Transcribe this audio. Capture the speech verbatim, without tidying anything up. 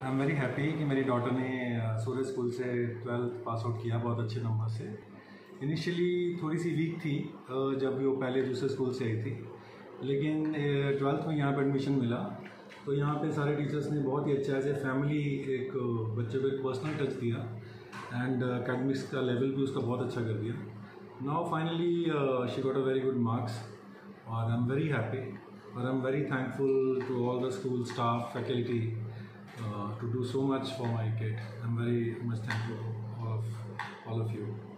I am very happy कि मेरी daughter ने सूरज स्कूल से ट्वेल्थ पास आउट किया बहुत अच्छे नंबर से। इनिशियली थोड़ी सी वीक थी जब भी वो पहले दूसरे स्कूल से आई थी, लेकिन ट्वेल्थ में यहाँ पर एडमिशन मिला तो यहाँ पे सारे टीचर्स ने बहुत ही अच्छा एज ए फैमिली एक बच्चे को एक पर्सनल टच दिया एंड अकेडमिक्स का लेवल भी उसका बहुत अच्छा कर दिया। Now finally she got a very good marks और आई एम वेरी हैप्पी और I am very thankful to all the school staff, faculty uh, to do so much for my kid. I'm very much thankful of all of you.